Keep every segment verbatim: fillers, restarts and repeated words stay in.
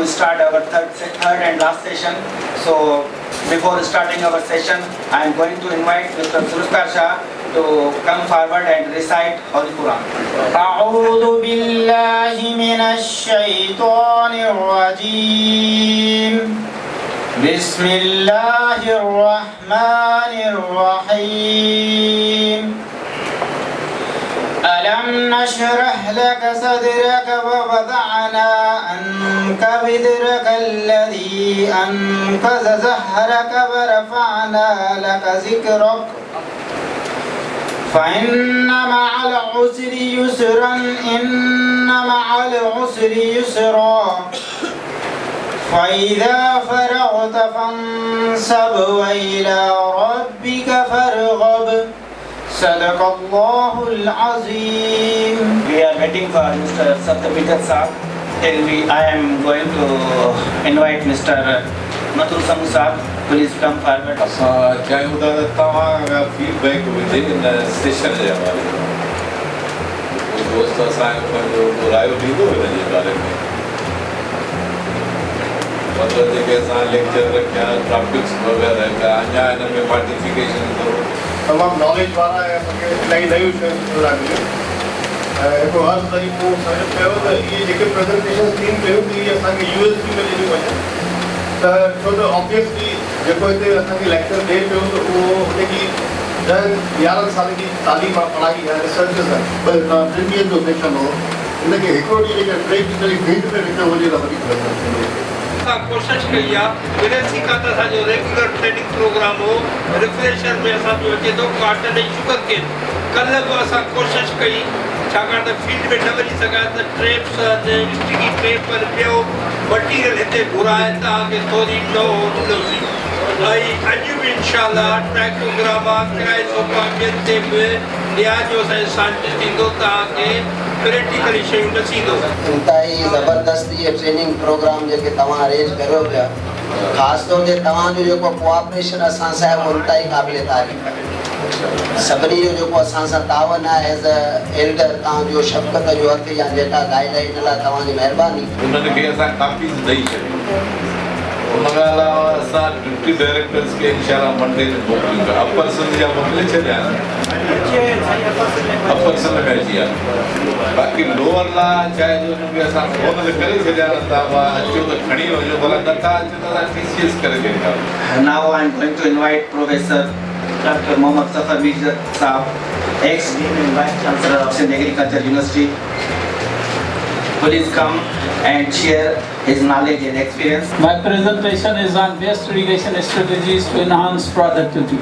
to start our third, third and last session. So before starting our session, I am going to invite Mister Zulfikar Shah to come forward and recite Holy Quran. أعوذ بالله من الشيطان الرجيم. بسم الله الرحمن الرحيم. ألم نشرح لك صدرك ووضعنا عنك وزرك الذي أنقض ظهرك ورفعنا لك ذكرك فإن مع العسر يسرا إن مع العسر يسرا فإذا فرغت فانصب وإلى ربك فارغب. صدق الله العظيم. We are waiting for Mister Satyapitat Saab. Till we, I am going to invite Mister Mathur Samu Saab. Please come forward. असां चाहियूं था त तव्हां खां feedback हुजे in session जे हवाले सां। दोस्त असांखे पंहिंजो रायो ॾींदो हिन जे बारे में। मतिलबु जेके असां लेक्चर रखिया टॉपिक्स वग़ैरह पिया अञा हिन में पार्टिसिपेशन करो तमामु नॉलेज वारा ऐं असांखे इलाही नयूं शयूं था मिलियूं ऐं हिकु हर तरीक़ो साबित कयो त इहे जेके प्रेज़ेंटेशन थीनि पियूं त इहे असांखे यू एस बी में ॾिनियूं वञनि त छो त ऑब्वियसली जेको हिते असांखे लेक्चर ॾिए पियो त उहो हुन जी ॾहनि यारहनि सालनि जी तालीम आहे पढ़ाई आहे रिसर्च आहे ॿ टिनि ॾींहंनि जो सेशन हो हिनखे हिकिड़ो ॾींहुं जेके टे ॾींहं भिंड में विझो हुजे त वधीक बहितर थींदो। कोशिश कई आहे विदेशी खां त असांजो रेगुलर ट्रेनिंग प्रोग्राम हो रिफ्रेशर में असांजो अचे थो कॉटन ऐं शुगर केन कल्ह बि असां कोशिशि कई छाकाणि त फील्ड में न वञी सघां त ट्रेप्स स्टिकी ट्रेप पर ॿियो मटीरियल हिते घुराए तव्हांखे थोरी नओ ॾींदोसीं ऐं अॼु बि इनशाला ट्रैक प्रोग्राम आहे किराए सोफ़ा ॿियनि ते बि न्याय जो असांजो साइंटिस्ट ईंदो तव्हांखे प्रैक्टिकली शयूं ॾसींदो। इंतहाई ज़बरदस्त इहे ट्रेनिंग प्रोग्राम जेके तव्हां अरेंज करियो पिया ख़ासि तौर ते तव्हांजो जेको कोऑपरेशन असां सां आहे उहो इंतहाई क़ाबिल तारीफ़ आहे। सभिनी जो जेको असां सां तावन आहे एज़ अ एल्डर तव्हांजो शफ़क़त जो हथ या जेका गाइडलाइन लाइ तव्हांजी महिरबानी। उन्हनि खे असां कापीज़ ॾेई छॾियूं उन खां अलावा असां डिप्टी डायरेक्टर्स खे इनशाला मंडे ते मोकिलियूं था अपर सिंध जा मोकिले छॾिया अपर सिंध में अची विया बाक़ी लोअर लाइ चाहे जो हुनखे असां फोन ते करे छॾिया नथा अचो त खणी वञो भला नथा अचो त असां टी सी एस करे ॾींदा। Now I am going to invite Professor Doctor Mohammad Safar Mirza Saab, ex-Dean and Vice Chancellor of Sindh Agriculture University. Please come and share his knowledge and experience. My presentation is on best irrigation strategies to enhance productivity.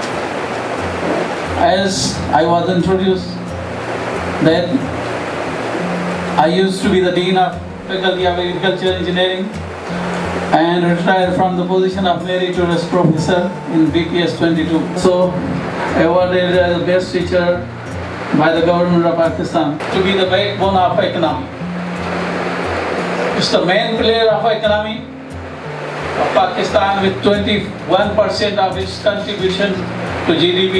As I was introduced, that I used to be the Dean of Faculty of Agriculture Engineering and retired from the position of Meritorious Professor in B P S twenty-two. So, awarded as the best teacher by the government of Pakistan to be the backbone of economy. It's the main player of economy of Pakistan with twenty-one percent of its contribution to G D P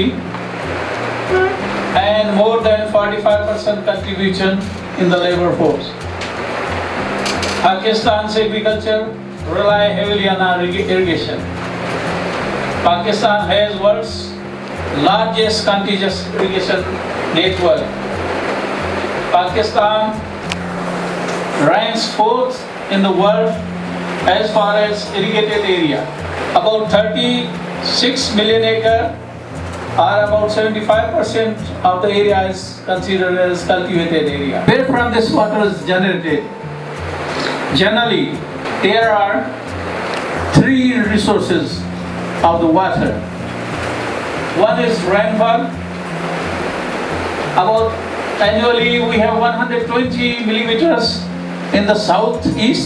and more than forty-five percent contribution in the labor force. Pakistan's agriculture rely heavily on irrigation. Pakistan has world's largest contiguous irrigation network. Pakistan ranks fourth in the world as far as irrigated area. About thirty-six million acre or about seventy-five percent of the area is considered as cultivated area. Where from this water is generated? Generally, there are three resources of the water. One is rainfall. About annually we have one hundred twenty millimeters in the southeast,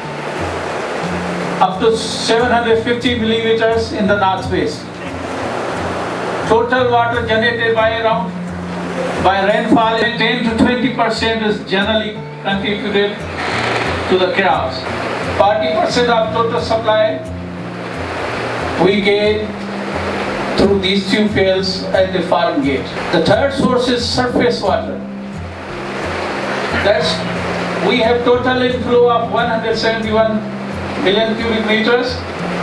up to seven hundred fifty millimeters in the northwest. Total water generated by around by rainfall, ten to twenty percent is generally contributed to the crops. forty percent of total supply we get through these two fields at the farm gate. The third source is surface water. That's We have total inflow of one hundred seventy-one billion cubic meters.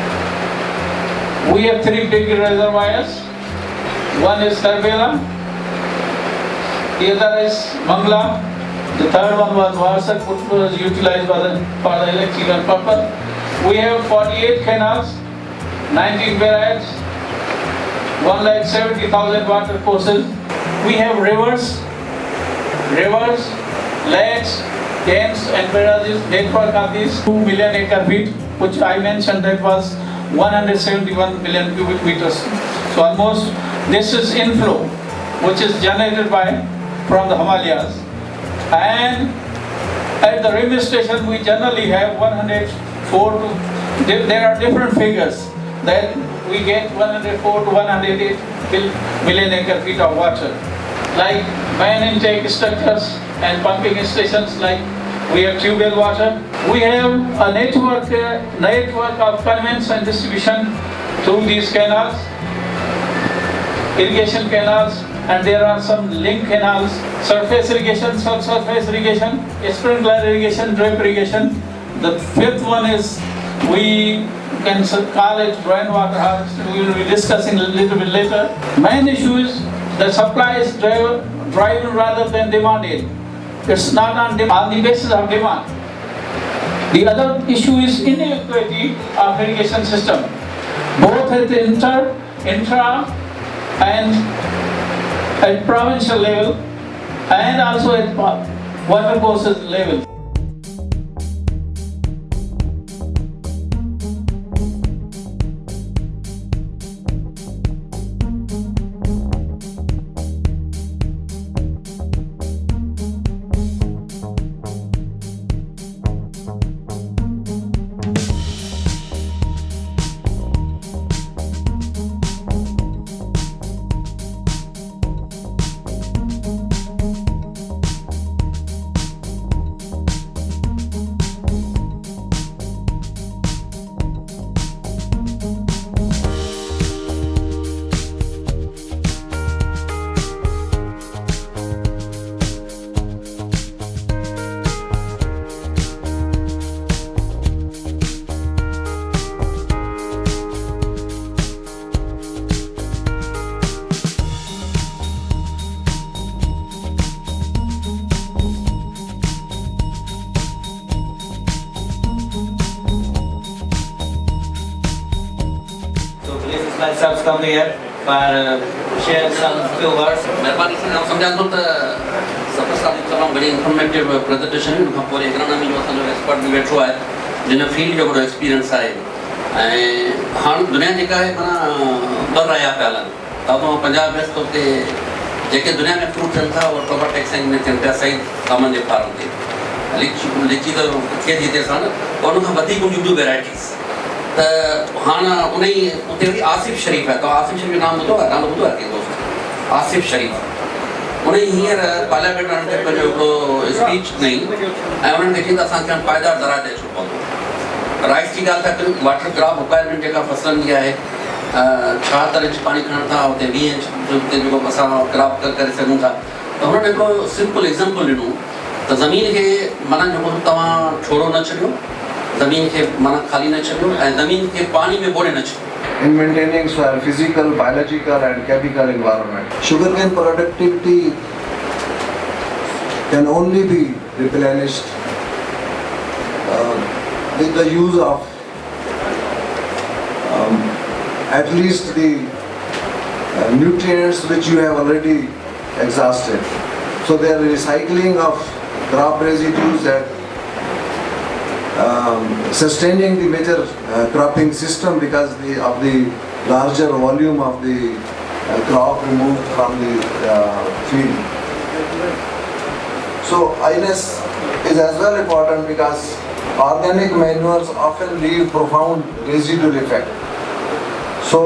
We have three big reservoirs. One is Karbela, the other is Mangla, the third one was Varsak, which was utilized by the, for the electrical purpose. We have forty-eight canals, nineteen barrages, one lakh seventy thousand water courses. We have rivers, rivers, lakes, dams and barrages network of these two million acre feet, which I mentioned that was one hundred seventy-one billion cubic meters. So almost this is inflow, which is generated by from the Himalayas. And at the railway station, we generally have one hundred four to, there are different figures that we get one hundred four to one hundred eight million acre feet of water. Like main intake structures and pumping stations, like we have tube well water. We have a network, uh, network of conveyance and distribution through these canals, irrigation canals, and there are some link canals, surface irrigation, subsurface irrigation, sprinkler irrigation, drip irrigation. The fifth one is, we can call it rainwater harvesting. We will be discussing a little bit later. Main issue is the supply is driven, driven rather than demanded. It's not on, on the basis of demand. The other issue is inequality of irrigation system, both at the inter, intra, and at provincial level, and also at water courses level. Myself come here for uh, share some few words. मेहरबानी से हम समझां तो सबसे सारी तमाम बड़ी informative presentation है उनका पूरे इकराना में जो असां जो एक्सपर्ट भी बैठो है जिन फील्ड जो बड़ो एक्सपीरियंस है ऐं हाणे दुनिया जेका है माना ॿ रहिया पिया हलनि तातो पंजाब में तो के जेके दुनिया में फ्रूट थियनि था और टोबा टैक्सिंग में थियनि पिया सही सामान जे फार्म ते लीची लीची तो खे जी ते सां और उनखां वधीक उन ॿियूं वैराइटीज़ त हाणे उन ई उते वरी आसिफ़ शरीफ़ आहे त आसिफ़ शरीफ़ जो नाम ॿुधो आहे नालो ॿुधो आहे कंहिं दोस्त आसिफ़ शरीफ़ उन ई हींअर पार्लियामेंट में पंहिंजो हिकिड़ो स्पीच ॾिनई ऐं उन्हनि खे चई त असांखे हाणे पाइदार ज़राए ते अचिणो पवंदो राइस जी ॻाल्हि था कयूं वाटर क्रॉप रिक्वायरमेंट जेका फसलनि जी आहे छाहतरि इंच पाणी खणनि था उते वीह इंच उते जेको असां क्रॉप करे सघूं था त हुननि हिकिड़ो सिंपल एग्ज़ाम्पल ॾिनो त ज़मीन खे माना जेको तव्हां ठोड़ो न छॾियो ज़मीन के माना खाली न छॾियो ऐं ज़मीन के पानी में ॿोड़े न छॾियो. In maintaining soil physical, biological and chemical environment, sugarcane productivity can only be replenished uh, with the use of um, at least the uh, nutrients which you have already exhausted. So there is recycling of crop residues that Um, sustaining the major uh, cropping system because the, of the larger volume of the uh, crop removed from the uh, field. So I N S is as well important because organic manures often leave profound residual effect. So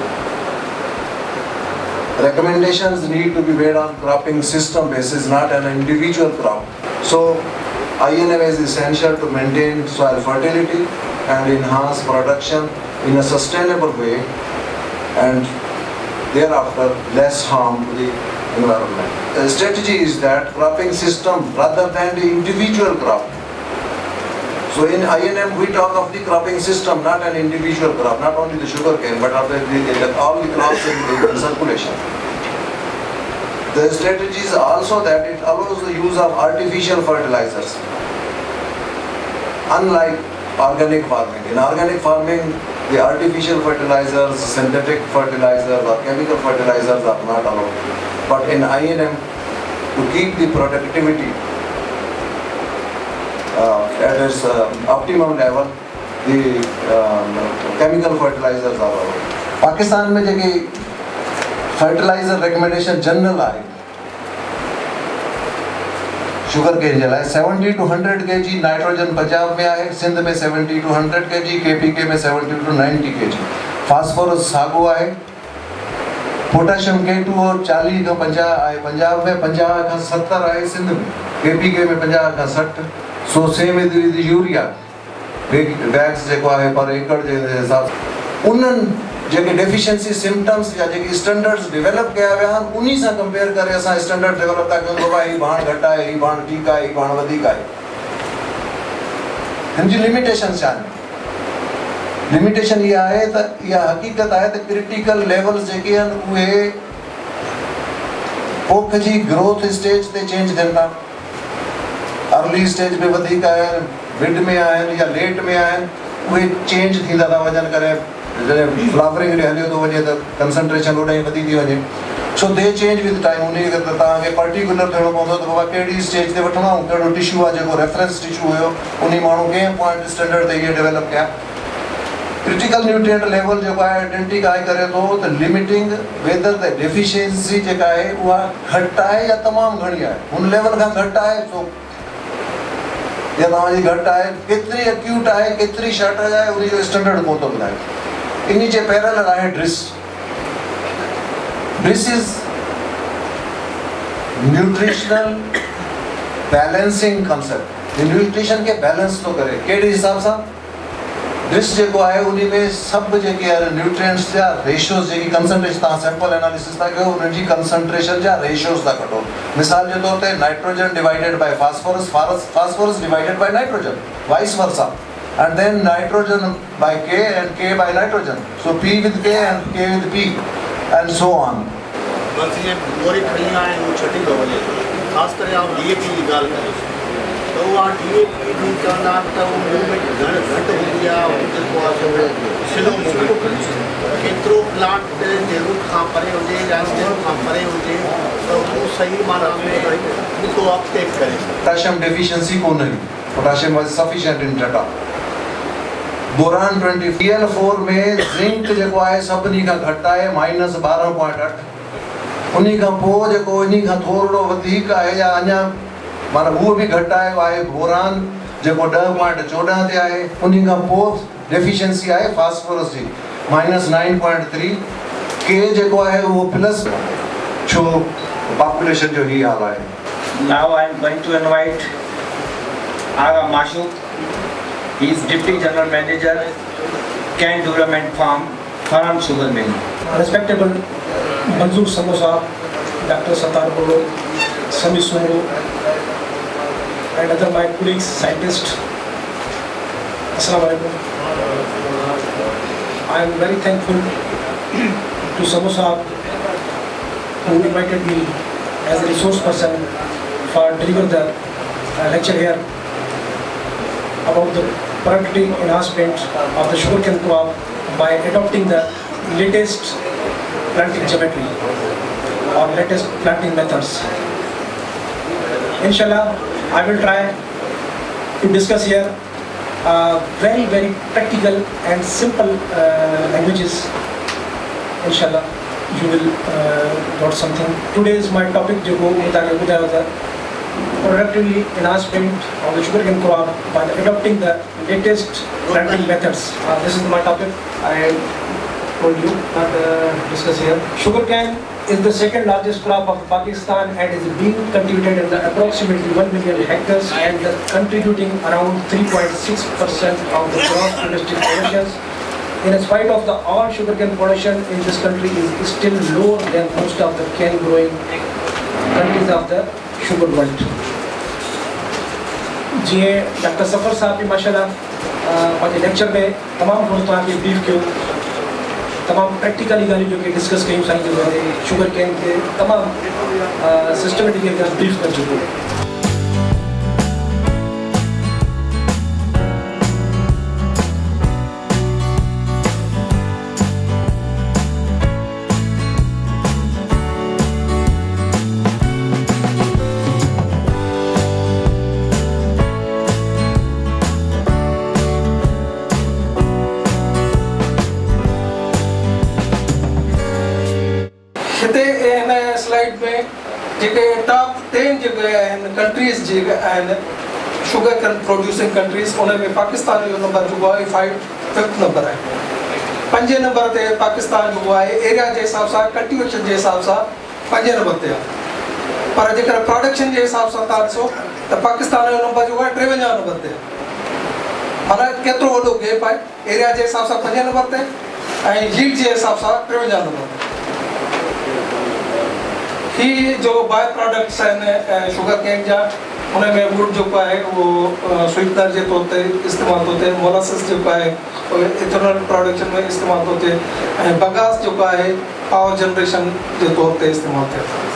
recommendations need to be made on cropping system basis, not an individual crop. So I N M is essential to maintain soil fertility and enhance production in a sustainable way and thereafter less harm to the environment. The strategy is that cropping system rather than the individual crop. So in I N M we talk of the cropping system, not an individual crop, not only the sugar cane, but of the, the, all the crops in, in circulation. The strategy is also that it allows the use of artificial fertilizers. Unlike organic farming. In organic farming, the artificial fertilizers, synthetic fertilizers or chemical fertilizers are not allowed. But in I N M, to keep the productivity uh, at its uh, optimum level, the um, chemical fertilizers are allowed. Pakistan में जगह fertilizer recommendation general है. Sugar cane जला है seventy to one hundred kg nitrogen Punjab में है, सिंध में seventy to one hundred kg, KPK में seventy to ninety kg. Phosphorus सागो है, पोटेशियम K two और forty का fifty है पंजाब में, fifty का seventy है सिंध में, केपीके में fifty का sixty. So same with urea वैक्स जेको है पर एकड़ जे हिसाब उन्हनि जेके डेफिशिएंसी सिम्टम्स या जेके स्टैंडर्ड्स डेवलप कया विया आहिनि उन्हीं सां कंपेयर करे असां स्टैंडर्ड डेवलप था कयूं बाबा ही भाण घटि आहे, ही भाण ठीकु आहे, ही भाण वधीक आहे. हिन जी लिमिटेशन छा आहिनि? लिमिटेशन इहा आहे त इहा हक़ीक़त आहे त क्रिटिकल लेवल्स जेके आहिनि उहे पोख जी ग्रोथ स्टेज ते चेंज थियनि था. अर्ली स्टेज में वधीक आहिनि, मिड में आहिनि या लेट में आहिनि, उहे चेंज थींदा था वञनि करे. जॾहिं फ्लावरिंग ॾे हलियो थो वञे त कंसंट्रेशन ओॾां ई वधी थी वञे. So they change with time. उन खे त तव्हांखे पर्टिकुलर थियणो पवंदो त बाबा कहिड़ी स्टेज ते वठिणो आहे, कहिड़ो टिश्यू आहे जेको रेफरेंस टिश्यू हुयो, उन माण्हू कंहिं पॉइंट स्टैंडर्ड ते इहे डेवलप कया. क्रिटिकल न्यूट्रिएंट लेवल जेको आहे आइडेंटिफाई करे थो त लिमिटिंग वेदर द डेफिशिएंसी जेका आहे उहा घटि आहे या तमामु घणी आहे. हुन लेवल खां घटि आहे सो या तव्हांजी घटि आहे, केतिरी एक्यूट आहे, केतिरी शॉर्टेज आहे, उन जो स्टैंडर्ड कोन थो ॿुधाए. इन जे पैरेलल आहे DRIS. DRIS is nutritional balancing concept. Nutrition के बैलेंस थो करे कहिड़े हिसाब सां? ड्रिस जेको आहे उन में सभु जेके आहिनि न्यूट्रिएंट्स जा रेशियोस जेकी कंसंट्रेशन तव्हां सैंपल एनालिसिस था कयो उन्हनि जी कंसंट्रेशन जा रेशियोस था कढो. मिसाल जे तौर ते nitrogen divided by phosphorus, phosphorus divided by nitrogen, vice versa. And then nitrogen by K and K by nitrogen. So P with K and K with P and so on. बस ये बोरी खड़ियाँ हैं वो छठी लेवल है. खास कर आप D A P की गाल करें तो वो D A P भी करना तो वो मूवमेंट घट घट हो गया जिसको आप स्लो स्लो केतिरो प्लांट जरूर खां परे हुजे या जरूर खां परे हुजे तो वो सही माना में उनको अपटेक करे. पोटेशियम डेफिशिएंसी कोन है. Potassium was sufficient in data. Boron twenty P L four में जिंक जेको आहे सभिनी खां घटि आहे माइनस twelve point eight. उन खां पोइ जेको इन खां थोरो वधीक आहे या अञा माना उहो बि घटि आहे उहो आहे बोरान जेको ten point one four ते आहे. उन खां पोइ डेफिशिएंसी आहे फास्फोरस जी माइनस nine point three. के जेको आहे उहो प्लस छो पॉपुलेशन जो ही हाल आहे. Now I am going to invite Aga Mashuk. He is Deputy General Manager, TandoJam and Farm, Farm Sugar Mill. Respectable Manzoor Samosa, Doctor Satar Bolo, Sami Sungro, and other my colleagues, scientists. Assalamu alaikum. I am very thankful to Samosa who invited me as a resource person for delivering the uh, lecture here about the productivity enhancement of the sugarcane crop by adopting the latest planting geometry or latest planting methods. Inshallah, I will try to discuss here uh, very very practical and simple uh, languages. Inshallah, you will uh, got something. Today is my topic जो वो मुताबिक बताया था. Productivity enhancement of the sugarcane crop by adopting the latest planting methods. Uh, this is my topic. I told you not uh, discuss here. Sugarcane is the second largest crop of Pakistan and is being cultivated in the approximately one million hectares and the contributing around three point six percent of the gross domestic production. In spite of the all sugarcane production in this country is still lower than most of the cane growing countries of the sugar world. जी doctor Safar साहब भी माशाल्लाह पंहिंजे lecture में तमामु घणो तव्हांखे brief कयो, तमामु प्रैक्टिकली ॻाल्हियूं जो कि डिस्कस कयूं साईं जे बारे शुगर केन खे तमामु सिस्टमेटिकली ब्रीफ करे चुको। स्लाइड में जेके टॉप टेन जेके आहिनि कंट्रीज़ जेके आहिनि शुगर कैन प्रोड्यूसिंग कंट्रीज़, उन में पाकिस्तान जो नंबर जेको आहे फाइव फिफ्थ नंबर आहे। पंजे नंबर ते पाकिस्तान जेको आहे एरिया जे हिसाब सां, कल्टिवेशन जे हिसाब सां पंजे नंबर ते आहे, पर जेकर प्रोडक्शन जे हिसाब सां तव्हां ॾिसो त पाकिस्तान जो नंबर जेको आहे टेवंजाह नंबर ते आहे। माना केतिरो वॾो गैप आहे, एरिया जे हिसाब सां पंजे नंबर ते ऐं यील्ड जे हिसाब सां टेवंजाह नंबर ते। ही जो बाय प्रोडक्ट्स आहिनि शुगर केन जा, उनमें वुड जेको आहे उहो स्वीटनर जे तौर ते इस्तेमालु थो थिए, मोलासिस जेको आहे इथेनॉल प्रोडक्शन में इस्तेमालु थो थिए, ऐं बगास जेको आहे पावर जनरेशन जे तौर ते इस्तेमालु थिए थो।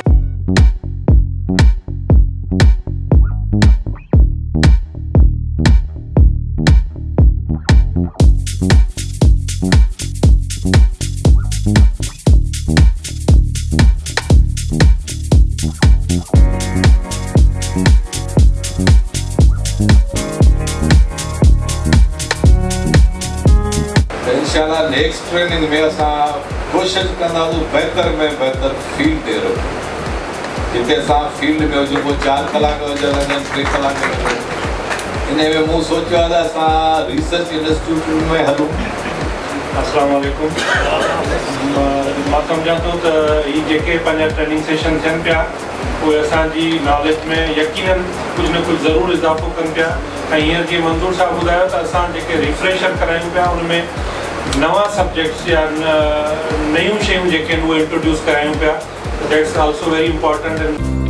इंशाल्लाह नेक्स्ट ट्रेनिंग में असां कोशिशि कंदासीं बहितर में बहितर फील्ड ते रहो, जिते असां फील्ड में हुजूं, पोइ चारि कलाक हुजनि लॻनि टे कलाक हुजनि। इन में मूं सोचियो आहे त असां रिसर्च इंस्टीट्यूट में हलूं। अस्सलाम वालेकुम। मां सम्झां थो त ही जेके पंहिंजा ट्रेनिंग सेशन थियनि पिया उहे असांजी नॉलेज में यकीनन कुझु न कुझु ज़रूरु इज़ाफ़ो कनि पिया। ऐं हींअर जीअं मंज़ूर साहब ॿुधायो त असां जेके रिफ्रेशर करायूं पिया उन में नवा सब्जेक्ट्स या नयूं शयूं जेके आहिनि उहे इंट्रोड्यूस करायूं पिया, दैट्स ऑल्सो वेरी इंपॉर्टेंट।